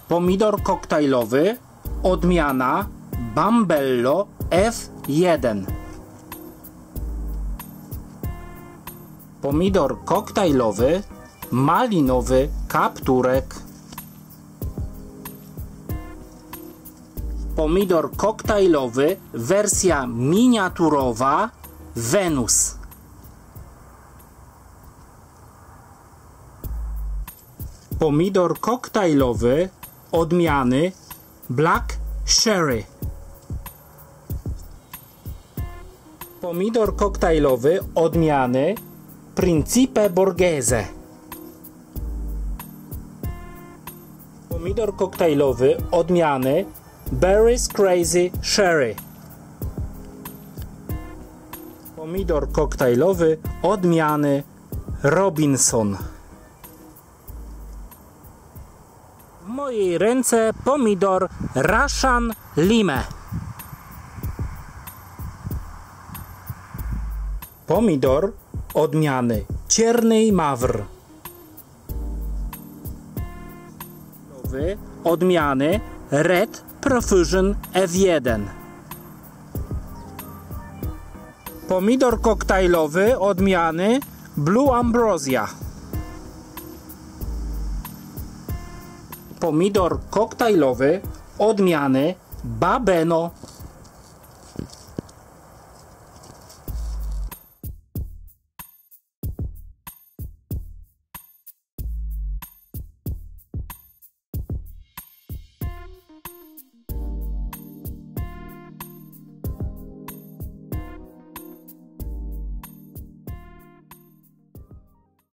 Pomidor koktajlowy, odmiana Bambello F1. Pomidor koktajlowy, malinowy kapturek. Pomidor koktajlowy, wersja miniaturowa Venus. Pomidor koktajlowy, odmiany Black Cherry. Pomidor koktajlowy, odmiany Principe Borghese. Pomidor koktajlowy, odmiany Berry's Crazy Sherry. Pomidor koktajlowy, odmiany Robinson. W mojej ręce pomidor Russian Lime. Pomidor odmiany Cierny Mawr. Odmiany Red Profusion F1. Pomidor koktajlowy, odmiany Blue Ambrosia. Pomidor koktajlowy, odmiany Babeno.